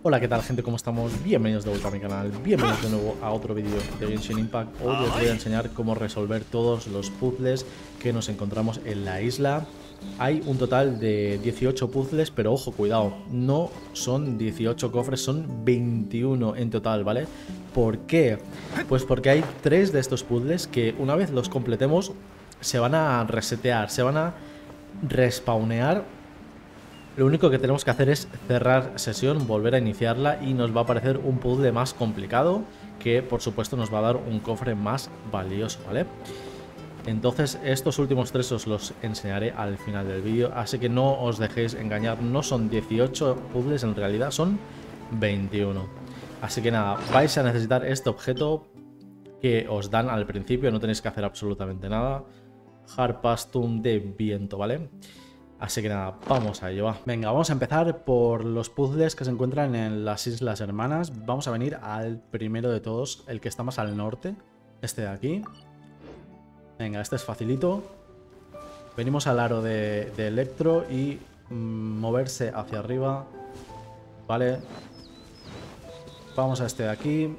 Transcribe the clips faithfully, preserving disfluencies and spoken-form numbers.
Hola, ¿qué tal, gente? ¿Cómo estamos? Bienvenidos de vuelta a mi canal, bienvenidos de nuevo a otro vídeo de Genshin Impact. Hoy os voy a enseñar cómo resolver todos los puzzles que nos encontramos en la isla. Hay un total de dieciocho puzzles, pero ojo, cuidado, no son dieciocho cofres, son veintiuno en total, ¿vale? ¿Por qué? Pues porque hay tres de estos puzzles que una vez los completemos se van a resetear, se van a respawnear. Lo único que tenemos que hacer es cerrar sesión, volver a iniciarla y nos va a aparecer un puzzle más complicado que por supuesto nos va a dar un cofre más valioso, ¿vale? Entonces estos últimos tres os los enseñaré al final del vídeo, así que no os dejéis engañar, no son dieciocho puzzles, en realidad son veintiuno. Así que nada, vais a necesitar este objeto que os dan al principio, no tenéis que hacer absolutamente nada. Harpastum de viento, ¿vale? Así que nada, vamos a ello, va. Venga, vamos a empezar por los puzzles que se encuentran en las Islas Hermanas. Vamos a venir al primero de todos, el que está más al norte, este de aquí. Venga, este es facilito. Venimos al aro de, de Electro y mmm, moverse hacia arriba. Vale. Vamos a este de aquí.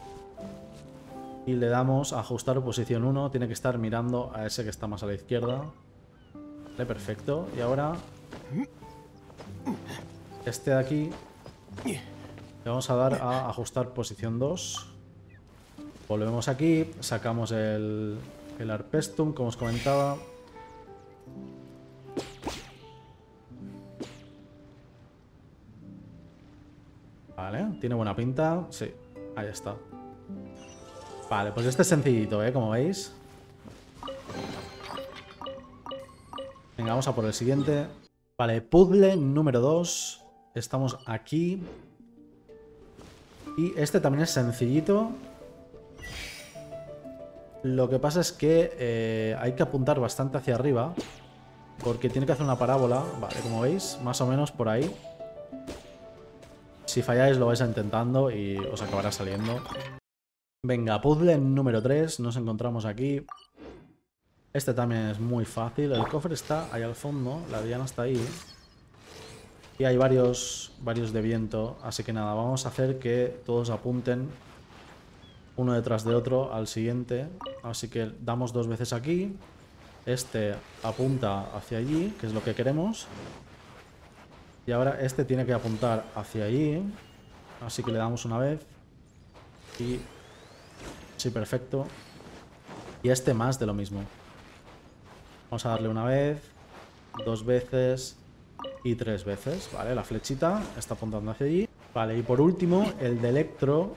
Y le damos a ajustar posición uno. Tiene que estar mirando a ese que está más a la izquierda. Vale, perfecto. Y ahora este de aquí le vamos a dar a ajustar posición dos. Volvemos aquí, sacamos el, el Harpestum, como os comentaba. Vale, tiene buena pinta. Sí, ahí está. Vale, pues este es sencillito, ¿eh? Como veis. Venga, vamos a por el siguiente. Vale, puzzle número dos. Estamos aquí. Y este también es sencillito. Lo que pasa es que eh, hay que apuntar bastante hacia arriba. Porque tiene que hacer una parábola. Vale, como veis, más o menos por ahí. Si falláis lo vais intentando y os acabará saliendo. Venga, puzzle número tres. Nos encontramos aquí. Este también es muy fácil. El cofre está ahí al fondo. La diana está ahí. Y hay varios, varios de viento. Así que nada, vamos a hacer que todos apunten uno detrás de otro al siguiente. Así que damos dos veces aquí. Este apunta hacia allí, que es lo que queremos. Y ahora este tiene que apuntar hacia allí. Así que le damos una vez. Y... sí, perfecto. Y este más de lo mismo. Vamos a darle una vez, dos veces y tres veces. Vale, la flechita está apuntando hacia allí. Vale, y por último, el de Electro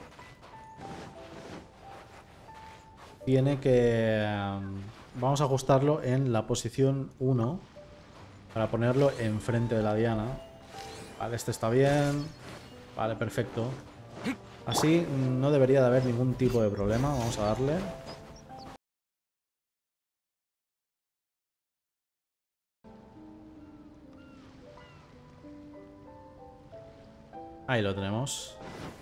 tiene que... vamos a ajustarlo en la posición uno para ponerlo enfrente de la diana. Vale, este está bien. Vale, perfecto. Así no debería de haber ningún tipo de problema. Vamos a darle... ahí lo tenemos.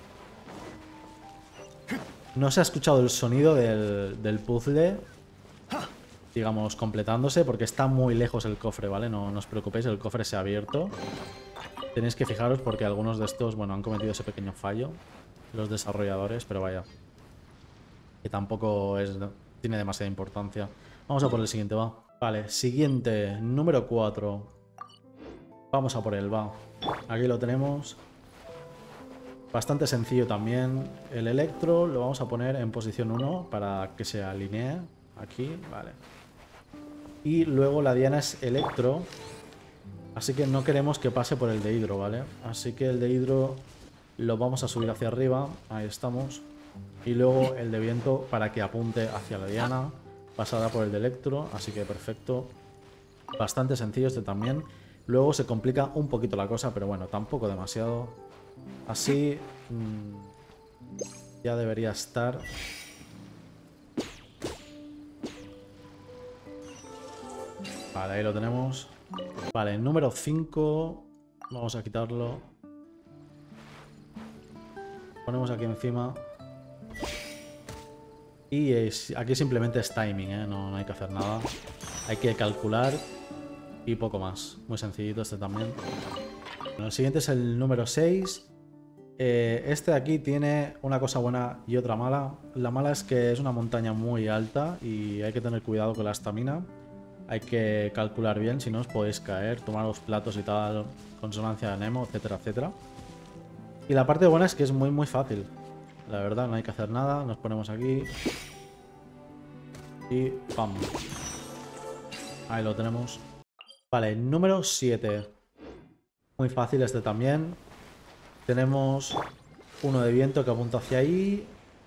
No se ha escuchado el sonido del, del puzzle, digamos, completándose, porque está muy lejos el cofre, ¿vale? No, no os preocupéis, el cofre se ha abierto. Tenéis que fijaros porque algunos de estos, bueno, han cometido ese pequeño fallo, los desarrolladores, pero vaya, que tampoco es, tiene demasiada importancia. Vamos a por el siguiente, va. Vale, siguiente, número cuatro. Vamos a por él, va. Aquí lo tenemos. Bastante sencillo también. El Electro lo vamos a poner en posición uno para que se alinee. Aquí, vale. Y luego la diana es Electro. Así que no queremos que pase por el de Hidro, ¿vale? Así que el de Hidro lo vamos a subir hacia arriba. Ahí estamos. Y luego el de viento para que apunte hacia la diana. Pasará por el de Electro. Así que perfecto. Bastante sencillo este también. Luego se complica un poquito la cosa, pero bueno, tampoco demasiado. Así mmm, ya debería estar. Vale, ahí lo tenemos. Vale, número cinco. Vamos a quitarlo. Ponemos aquí encima. Y es, aquí simplemente es timing, ¿eh? No, no hay que hacer nada. Hay que calcular y poco más. Muy sencillito este también. Bueno, el siguiente es el número seis. Eh, este de aquí tiene una cosa buena y otra mala. La mala es que es una montaña muy alta y hay que tener cuidado con la estamina. Hay que calcular bien, si no os podéis caer, tomar los platos y tal, consonancia de Nemo, etcétera, etcétera. Y la parte buena es que es muy muy fácil. La verdad, no hay que hacer nada. Nos ponemos aquí. Y ¡pam! Ahí lo tenemos. Vale, número siete. Muy fácil este también. Tenemos uno de viento que apunta hacia ahí.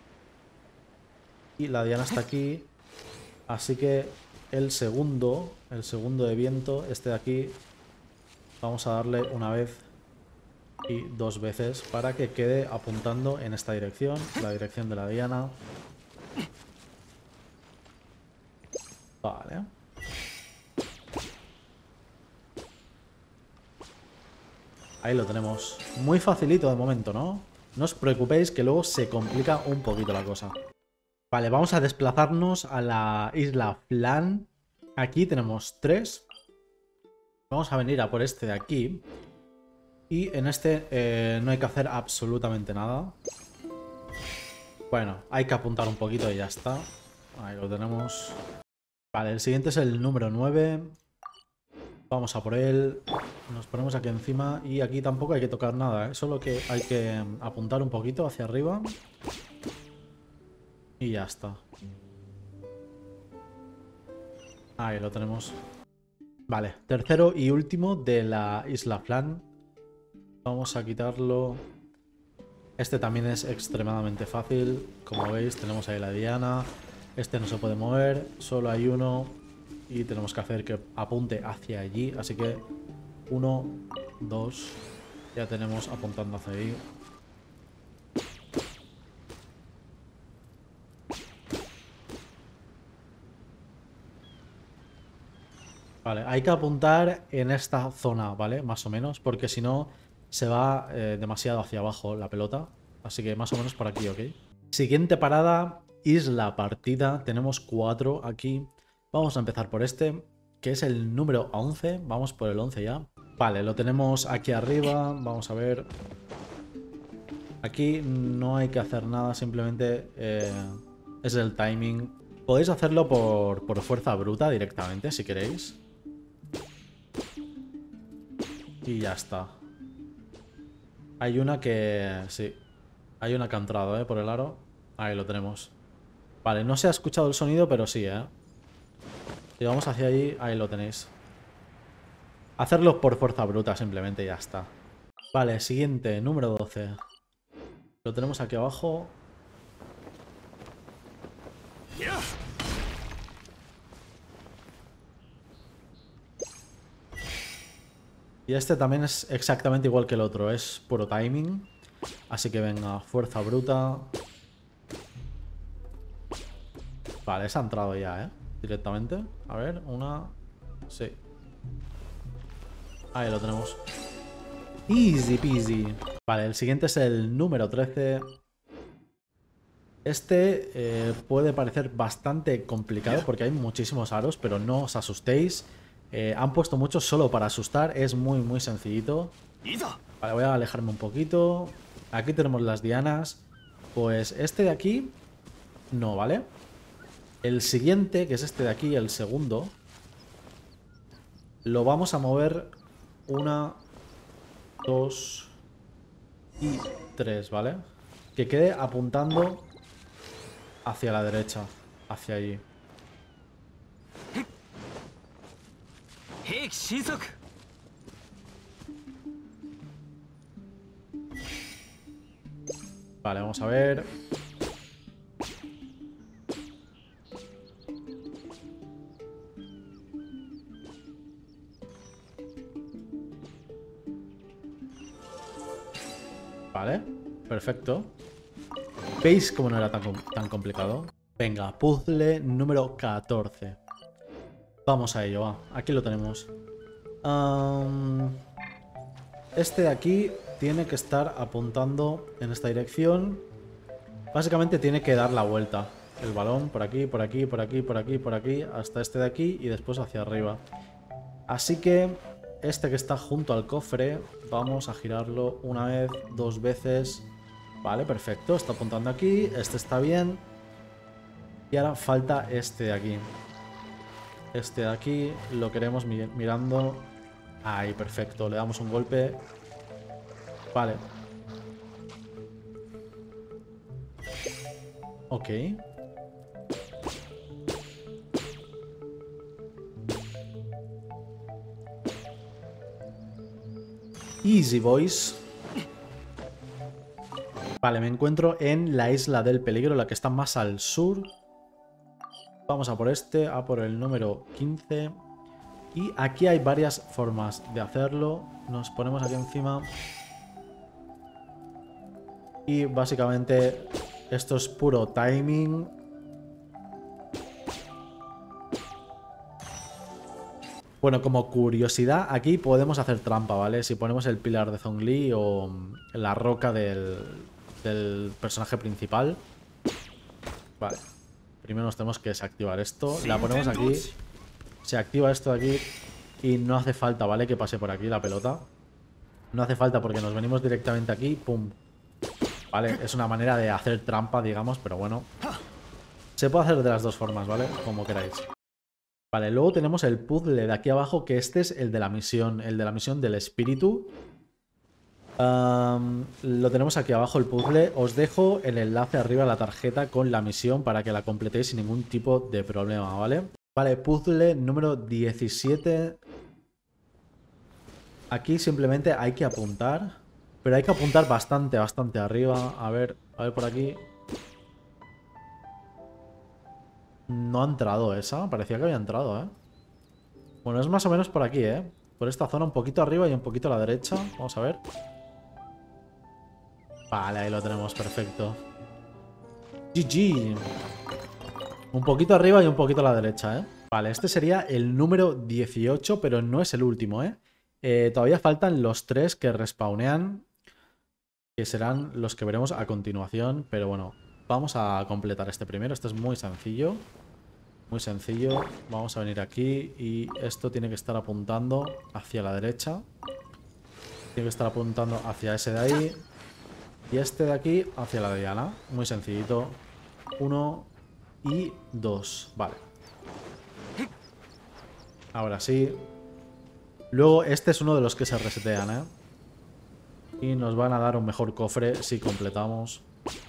Y la diana está aquí. Así que el segundo, el segundo de viento, este de aquí, vamos a darle una vez y dos veces para que quede apuntando en esta dirección, la dirección de la diana. Vale. Ahí lo tenemos. Muy facilito de momento, ¿no? No os preocupéis que luego se complica un poquito la cosa. Vale, vamos a desplazarnos a la isla Flan. Aquí tenemos tres. Vamos a venir a por este de aquí. Y en este eh, no hay que hacer absolutamente nada. Bueno, hay que apuntar un poquito y ya está. Ahí lo tenemos. Vale, el siguiente es el número nueve. Vamos a por él. Nos ponemos aquí encima. Y aquí tampoco hay que tocar nada, ¿eh? Solo que hay que apuntar un poquito hacia arriba. Y ya está. Ahí lo tenemos. Vale, tercero y último de la isla Flan. Vamos a quitarlo. Este también es extremadamente fácil. Como veis, tenemos ahí la diana. Este no se puede mover. Solo hay uno. Y tenemos que hacer que apunte hacia allí. Así que uno, dos. Ya tenemos apuntando hacia ahí. Vale, hay que apuntar en esta zona, ¿vale? Más o menos, porque si no se va eh, demasiado hacia abajo la pelota. Así que más o menos por aquí, ¿ok? Siguiente parada, isla partida. Tenemos cuatro aquí. Vamos a empezar por este, que es el número once. Vamos por el once ya. Vale, lo tenemos aquí arriba. Vamos a ver. Aquí no hay que hacer nada, simplemente eh, es el timing. Podéis hacerlo por, por fuerza bruta directamente, si queréis. Y ya está. Hay una que... sí. Hay una que ha entrado, ¿eh? Por el aro. Ahí lo tenemos. Vale, no se ha escuchado el sonido, pero sí, ¿eh? Si vamos hacia allí, ahí lo tenéis. Hacerlo por fuerza bruta, simplemente, y ya está. Vale, siguiente, número doce. Lo tenemos aquí abajo. Y este también es exactamente igual que el otro, es puro timing. Así que venga, fuerza bruta. Vale, se ha entrado ya, ¿eh? Directamente. A ver, una... sí. Ahí lo tenemos. Easy peasy. Vale, el siguiente es el número trece. Este eh, puede parecer bastante complicado porque hay muchísimos aros, pero no os asustéis. Eh, han puesto muchos solo para asustar, es muy muy sencillito. Vale, voy a alejarme un poquito. Aquí tenemos las dianas. Pues este de aquí no, ¿vale? El siguiente, que es este de aquí, el segundo, lo vamos a mover una, dos y tres, ¿vale? Que quede apuntando hacia la derecha, hacia allí. Vale, vamos a ver. Vale, perfecto. ¿Veis cómo no era tan, tan complicado? Venga, puzzle número catorce. Vamos a ello, va. Aquí lo tenemos. Um, este de aquí tiene que estar apuntando en esta dirección. Básicamente tiene que dar la vuelta. El balón por aquí, por aquí, por aquí, por aquí, por aquí, hasta este de aquí y después hacia arriba. Así que este que está junto al cofre, vamos a girarlo una vez, dos veces. Vale, perfecto, está apuntando aquí, este está bien. Y ahora falta este de aquí. Este de aquí lo queremos mi- mirando. Ahí, perfecto, le damos un golpe. Vale. Ok. Easy, boys. Vale, me encuentro en la isla del peligro, la que está más al sur. Vamos a por este, a por el número quince. Y aquí hay varias formas de hacerlo. Nos ponemos aquí encima. Y básicamente esto es puro timing. Bueno, como curiosidad, aquí podemos hacer trampa, ¿vale? Si ponemos el pilar de Zhongli o la roca del, del personaje principal. Vale. Primero nos tenemos que desactivar esto. La ponemos aquí. Se activa esto de aquí. Y no hace falta, ¿vale? Que pase por aquí la pelota. No hace falta porque nos venimos directamente aquí. ¡Pum! Vale, es una manera de hacer trampa, digamos, pero bueno. Se puede hacer de las dos formas, ¿vale? Como queráis. Vale, luego tenemos el puzzle de aquí abajo, que este es el de la misión, el de la misión del espíritu. Um, lo tenemos aquí abajo el puzzle. Os dejo el enlace arriba de la tarjeta con la misión para que la completéis sin ningún tipo de problema, ¿vale? Vale, puzzle número diecisiete. Aquí simplemente hay que apuntar, pero hay que apuntar bastante, bastante arriba. A ver, a ver por aquí. No ha entrado esa, parecía que había entrado, ¿eh? Bueno, es más o menos por aquí, ¿eh? Por esta zona, un poquito arriba y un poquito a la derecha. Vamos a ver. Vale, ahí lo tenemos, perfecto. G G. Un poquito arriba y un poquito a la derecha, ¿eh? Vale, este sería el número dieciocho, pero no es el último, ¿eh? Eh, todavía faltan los tres que respawnean, que serán los que veremos a continuación. Pero bueno, vamos a completar este primero. Este es muy sencillo. Muy sencillo. Vamos a venir aquí y esto tiene que estar apuntando hacia la derecha. Tiene que estar apuntando hacia ese de ahí. Y este de aquí hacia la diana. Muy sencillito. Uno y dos. Vale. Ahora sí. Luego este es uno de los que se resetean, ¿eh? Y nos van a dar un mejor cofre si completamos.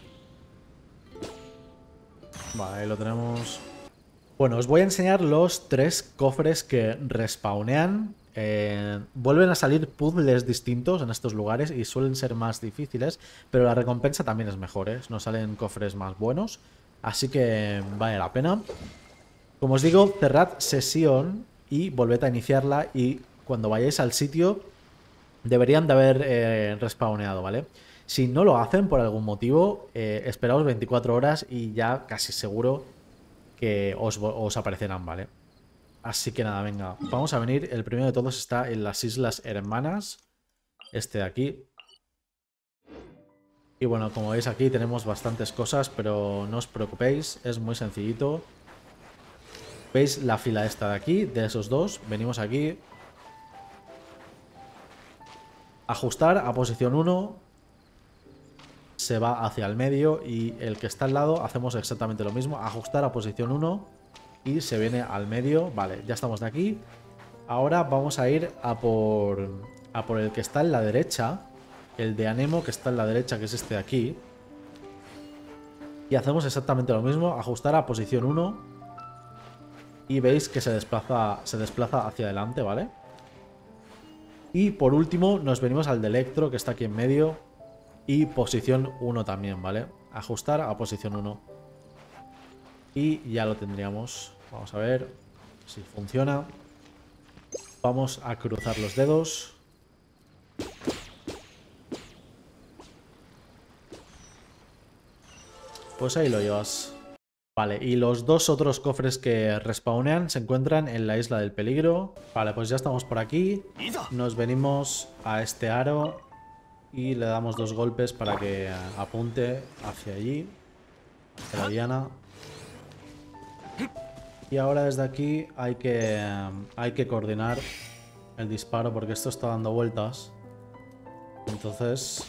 Vale, ahí lo tenemos. Bueno, os voy a enseñar los tres cofres que respawnean. Eh, vuelven a salir puzzles distintos en estos lugares y suelen ser más difíciles, pero la recompensa también es mejor, ¿eh? Nos salen cofres más buenos, así que vale la pena. Como os digo, cerrad sesión y volved a iniciarla, y cuando vayáis al sitio deberían de haber eh, respawneado, ¿vale? Si no lo hacen por algún motivo, eh, esperaos veinticuatro horas y ya casi seguro que os, os aparecerán, ¿vale? Así que nada, venga, vamos a venir. El primero de todos está en las Islas Hermanas, este de aquí. Y bueno, como veis aquí tenemos bastantes cosas, pero no os preocupéis, es muy sencillito. ¿Veis la fila esta de aquí? De esos dos, venimos aquí. Ajustar a posición uno. Se va hacia el medio y el que está al lado hacemos exactamente lo mismo. Ajustar a posición uno y se viene al medio. Vale, ya estamos de aquí. Ahora vamos a ir a por, a por el que está en la derecha. El de Anemo que está en la derecha, que es este de aquí. Y hacemos exactamente lo mismo. Ajustar a posición uno. Y veis que se desplaza, se desplaza hacia adelante, ¿vale? Y por último nos venimos al de Electro, que está aquí en medio. Y posición uno también, ¿vale? Ajustar a posición uno. Y ya lo tendríamos. Vamos a ver si funciona. Vamos a cruzar los dedos. Pues ahí lo llevas. Vale, y los dos otros cofres que respawnean se encuentran en la Isla del Peligro. Vale, pues ya estamos por aquí. Nos venimos a este aro y le damos dos golpes para que apunte hacia allí, hacia la diana. Y ahora desde aquí hay que, hay que coordinar el disparo porque esto está dando vueltas. Entonces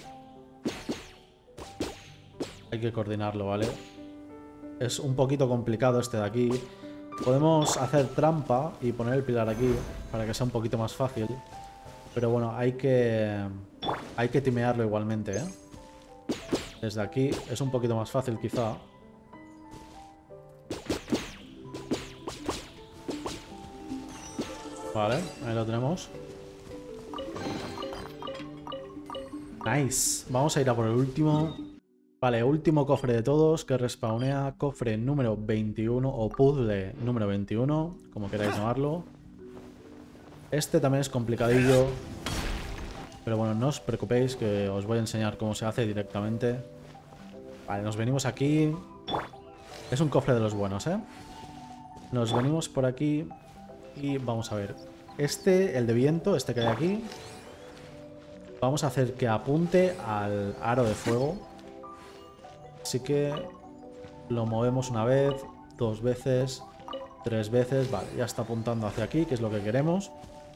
hay que coordinarlo, ¿vale? Es un poquito complicado este de aquí. Podemos hacer trampa y poner el pilar aquí para que sea un poquito más fácil. Pero bueno, hay que hay que timearlo igualmente, ¿eh? Desde aquí es un poquito más fácil quizá. Vale, ahí lo tenemos. Nice. Vamos a ir a por el último. Vale, último cofre de todos que respawnea. Cofre número veintiuno o puzzle número veintiuno, como queráis llamarlo. Este también es complicadillo. Pero bueno, no os preocupéis que os voy a enseñar cómo se hace directamente. Vale, nos venimos aquí. Es un cofre de los buenos, ¿eh? Nos venimos por aquí y vamos a ver. Este, el de viento, este que hay aquí, vamos a hacer que apunte al aro de fuego. Así que lo movemos una vez, dos veces, tres veces. Vale, ya está apuntando hacia aquí, que es lo que queremos.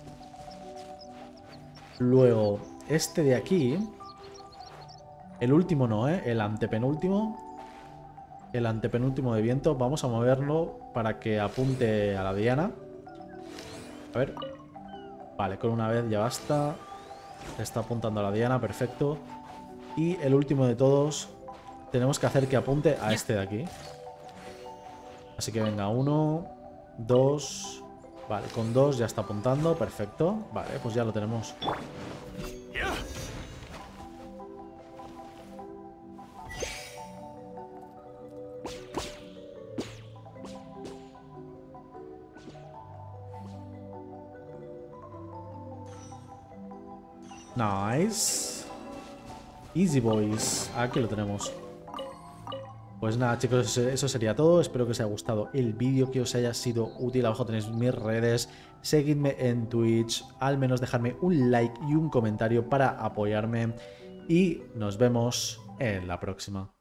Luego, este de aquí, el último no, ¿eh? El antepenúltimo. El antepenúltimo de viento, vamos a moverlo para que apunte a la diana. A ver. Vale, con una vez ya basta. Está apuntando a la diana, perfecto. Y el último de todos, tenemos que hacer que apunte a este de aquí. Así que venga, uno, dos. Vale, con dos ya está apuntando, perfecto. Vale, pues ya lo tenemos. Nice. Easy boys. Aquí lo tenemos. Pues nada, chicos, eso sería todo. Espero que os haya gustado el vídeo, que os haya sido útil. Abajo tenéis mis redes. Seguidme en Twitch. Al menos dejadme un like y un comentario para apoyarme. Y nos vemos en la próxima.